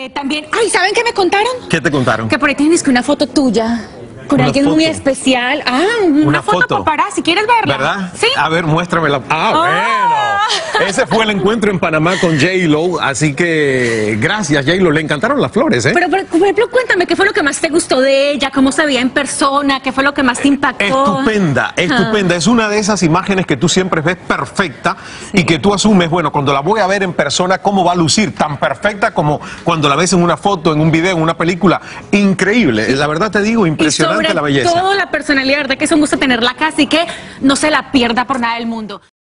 También, ay, ¿saben qué me contaron? ¿Qué te contaron? Que por ahí tienes que una foto tuya con ¿Una alguien muy foto? especial. Ah, una foto paparazzi, ¿quieres verla? ¿Verdad? Sí. A ver, muéstramela. Bueno. Ese fue el encuentro en Panamá con J-Lo, así que gracias, J-Lo. Le encantaron las flores, ¿eh? Pero, por ejemplo, cuéntame, ¿qué fue lo que más te gustó de ella? ¿Cómo se veía en persona? ¿Qué fue lo que más te impactó? Estupenda, estupenda. Es una de esas imágenes que tú siempre ves perfecta y que tú asumes, bueno, cuando la voy a ver en persona, ¿cómo va a lucir? Tan perfecta como cuando la ves en una foto, en un video, en una película. Increíble. La verdad te digo, impresionante la belleza. Todo la personalidad, verdad que es un gusto tenerla acá, así que no se la pierda por nada del mundo.